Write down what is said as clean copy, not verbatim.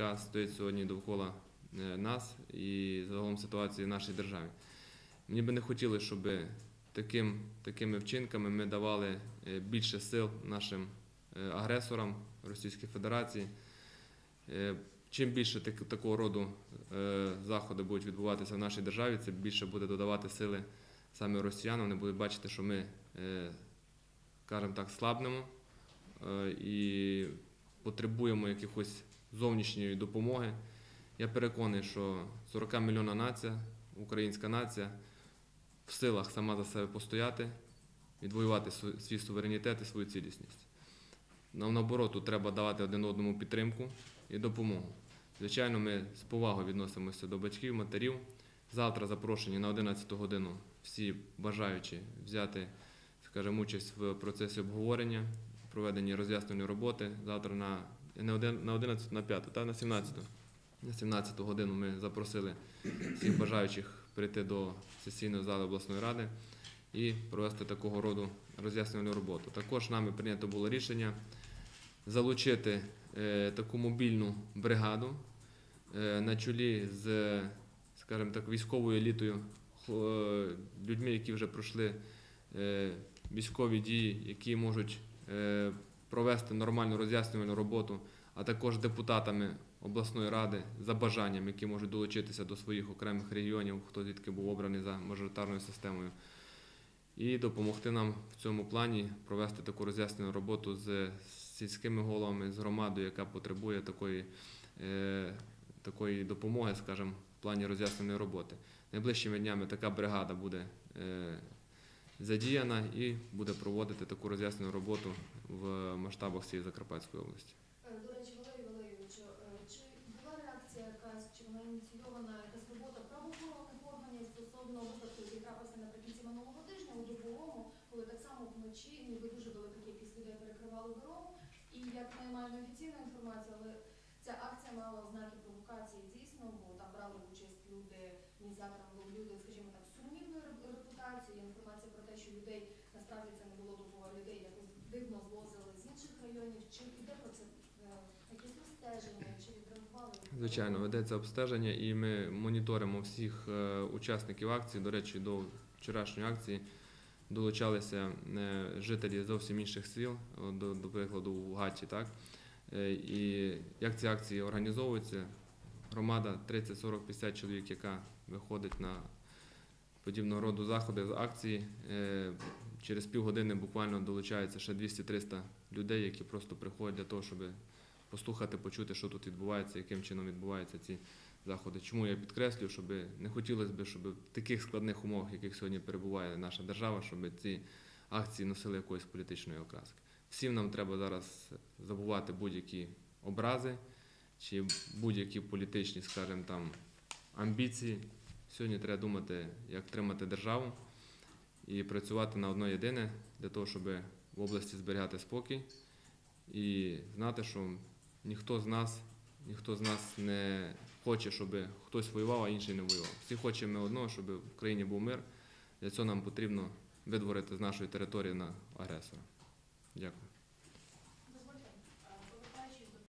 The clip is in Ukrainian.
яка стоїть сьогодні довкола нас і загалом ситуації в нашій державі. Мені би не хотілося, щоб такими вчинками ми давали більше сил нашим агресорам Російської Федерації. Чим більше такого роду заходи будуть відбуватися в нашій державі, це більше буде додавати сили саме росіянам. Вони будуть бачити, що ми, скажімо так, слабнемо і потребуємо якихось зовнішньої допомоги. Я переконаний, що 40-мільйонна нація, українська нація, в силах сама за себе постояти, відвоювати свій суверенітет і свою цілісність. Наоборот, тут треба давати один одному підтримку і допомогу. Звичайно, ми з повагою відносимося до батьків, матерів. Завтра запрошені на 11 годину всі бажаючі взяти, скажімо, участь в процесі обговорення, проведення роз'яснювальної роботи. Завтра на 11, на 5, та на 17. На 17 годину ми запросили всіх бажаючих прийти до сесійної зали обласної ради і провести такого роду роз'яснювальну роботу. Також нами прийнято було рішення залучити таку мобільну бригаду на чолі з, скажімо так, військовою елітою, людьми, які вже пройшли військові дії, які можуть провести нормальну роз'яснювальну роботу, а також депутатами обласної ради за бажанням, які можуть долучитися до своїх окремих регіонів, хто звідки був обраний за мажоритарною системою, і допомогти нам в цьому плані провести таку роз'яснювальну роботу з сільськими головами, з громадою, яка потребує такої допомоги, скажімо, в плані роз'яснювальної роботи. Найближчими днями така бригада буде задіяна і буде проводити таку роз'яснювальну роботу в масштабах всієї Закарпатської області. До речі, Валерій Валерійовичу, чи була реакція якась, чи вона ініційована якась робота правоохоронних органів стосовно випадку, який трапився наприкінці минулого тижня у Дубовому, коли так само вночі ніби дуже велика кількість людей перекривали дорогу, і як ми маємо офіційну інформацію, але ця акція мала ознаки провокації дійсно, бо там брали участь ініціаторами були люди, скажімо так, з сумнівною репутацією, інформація про те, що людей, насправді це не було Дубова, людей якось дивно звозили з інших районів, чи йде про це якісь обстеження, чи відреагували? Звичайно, ведеться обстеження і ми моніторимо всіх учасників акції. До речі, до вчорашньої акції долучалися жителі зовсім інших сіл, до прикладу, у Гатчі, так? І як ці акції організовуються, громада 30, 40, 50 чоловік, яка виходить на подібного роду заходи з акції, через півгодини буквально долучається ще 200-300 людей, які просто приходять для того, щоб послухати, почути, що тут відбувається, яким чином відбуваються ці заходи. Чому я підкреслюю, щоб не хотілося б, щоб в таких складних умовах, в яких сьогодні перебуває наша держава, щоб ці акції носили якоїсь політичної окраски. Всім нам треба зараз забувати будь-які образи чи будь-які політичні, скажімо, там, амбіції. Сьогодні треба думати, як тримати державу і працювати на одно єдине, для того, щоб в області зберігати спокій і знати, що ніхто з нас не хоче, щоб хтось воював, а інший не воював. Всі хочемо одного, щоб в країні був мир. Для цього нам потрібно видворити з нашої території на агресора. Дякую.